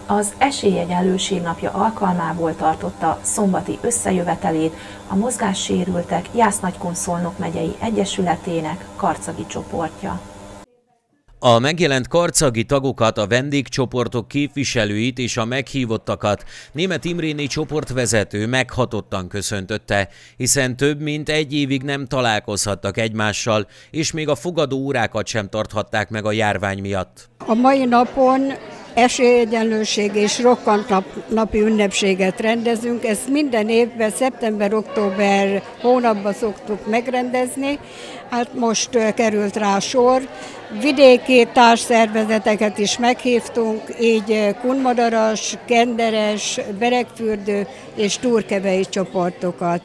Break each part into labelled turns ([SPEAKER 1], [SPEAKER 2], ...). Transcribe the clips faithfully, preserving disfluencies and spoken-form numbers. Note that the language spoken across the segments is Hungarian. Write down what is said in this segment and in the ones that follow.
[SPEAKER 1] Az Esélyegyenlőség napja alkalmából tartotta szombati összejövetelét a mozgássérültek Jász-Nagykun-Szolnok megyei egyesületének karcagi csoportja.
[SPEAKER 2] A megjelent karcagi tagokat, a vendégcsoportok képviselőit és a meghívottakat Németh Imréné csoportvezető meghatottan köszöntötte, hiszen több mint egy évig nem találkozhattak egymással, és még a fogadó órákat sem tarthatták meg a járvány miatt.
[SPEAKER 3] A mai napon esélyegyenlőség és rokkant napi ünnepséget rendezünk. Ezt minden évben szeptember-október hónapban szoktuk megrendezni. Hát most került rá sor. Vidéki társszervezeteket is meghívtunk, így Kunmadaras, Kenderes, Beregfürdő és Turkevei csoportokat.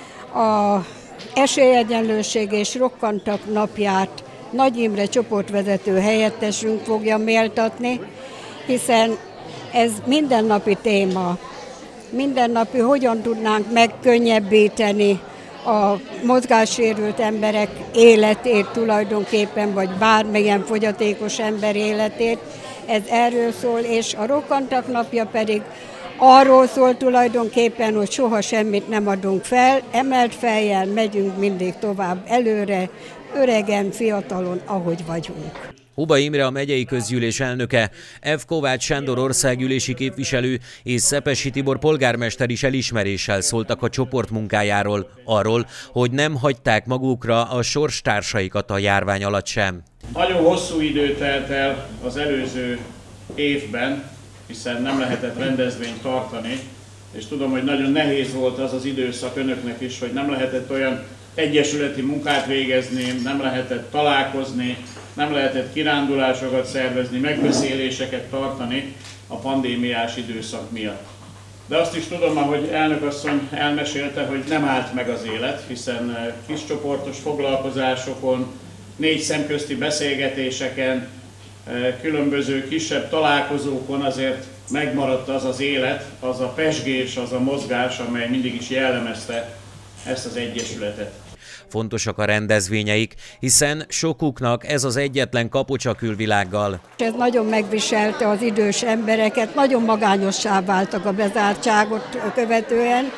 [SPEAKER 3] A esélyegyenlőség és rokkantak napját Nagy Imre csoportvezető helyettesünk fogja méltatni, hiszen ez mindennapi téma. Mindennapi, hogyan tudnánk megkönnyebbíteni a mozgássérült emberek életét tulajdonképpen, vagy bármilyen fogyatékos ember életét. Ez erről szól, és a rokkantak napja pedig arról szól tulajdonképpen, hogy soha semmit nem adunk fel, emelt fejjel megyünk mindig tovább előre, öregen, fiatalon, ahogy vagyunk.
[SPEAKER 2] Huba Imre, a megyei közgyűlés elnöke, F. Kovács Sándor országgyűlési képviselő és Szepessy Tibor polgármester is elismeréssel szóltak a csoport munkájáról, arról, hogy nem hagyták magukra a sorstársaikat a járvány alatt sem.
[SPEAKER 4] Nagyon hosszú idő telt el az előző évben, hiszen nem lehetett rendezvényt tartani, és tudom, hogy nagyon nehéz volt az az időszak önöknek is, hogy nem lehetett olyan egyesületi munkát végezni, nem lehetett találkozni, nem lehetett kirándulásokat szervezni, megbeszéléseket tartani a pandémiás időszak miatt. De azt is tudom, ahogy elnökasszony elmesélte, hogy nem állt meg az élet, hiszen kiscsoportos foglalkozásokon, négy szemközti beszélgetéseken, különböző kisebb találkozókon azért megmaradt az az élet, az a pezsgés, az a mozgás, amely mindig is jellemezte ezt az egyesületet.
[SPEAKER 2] Fontosak a rendezvényeik, hiszen sokuknak ez az egyetlen kapocs a külvilággal.
[SPEAKER 3] Ez nagyon megviselte az idős embereket, nagyon magányossá váltak a bezártságot követően.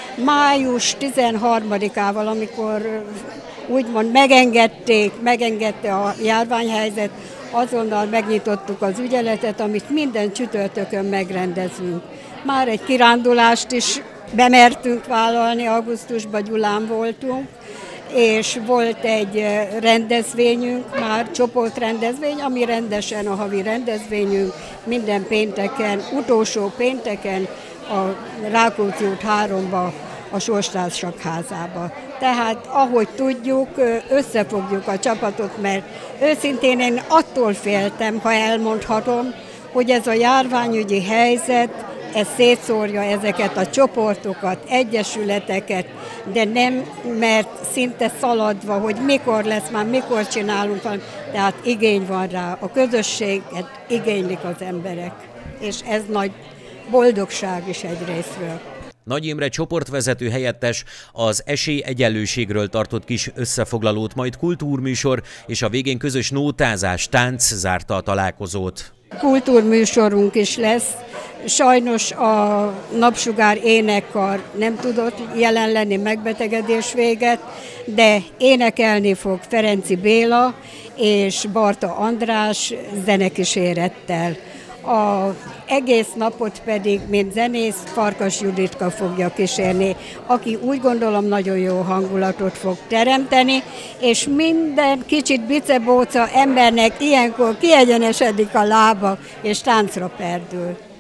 [SPEAKER 3] május tizenharmadikával, amikor úgymond megengedték, megengedte a járványhelyzet, azonnal megnyitottuk az ügyeletet, amit minden csütörtökön megrendezünk. Már egy kirándulást is bemertünk vállalni, augusztusban Gyulán voltunk, és volt egy rendezvényünk, már csoportrendezvény, ami rendesen a havi rendezvényünk, minden pénteken, utolsó pénteken a Rákóczi út háromba, a Sorstársak házába. Tehát ahogy tudjuk, összefogjuk a csapatot, mert őszintén én attól féltem, ha elmondhatom, hogy ez a járványügyi helyzet, ez szétszórja ezeket a csoportokat, egyesületeket, de nem, mert szinte szaladva, hogy mikor lesz már, mikor csinálunk, tehát igény van rá, a közösséget igénylik az emberek, és ez nagy boldogság is egy részről.
[SPEAKER 2] Nagy Imre csoportvezető helyettes az esélyegyenlőségről tartott kis összefoglalót, majd kultúrműsor és a végén közös nótázás, tánc zárta a találkozót.
[SPEAKER 3] Kultúrműsorunk is lesz. Sajnos a Napsugár énekkar nem tudott jelen lenni megbetegedés véget, de énekelni fog Ferenci Béla és Barta András zenekísérettel. Az egész napot pedig, mint zenész, Farkas Juditka fogja kísérni, aki úgy gondolom nagyon jó hangulatot fog teremteni, és minden kicsit bicebóca embernek ilyenkor kiegyenesedik a lába, és táncra perdül.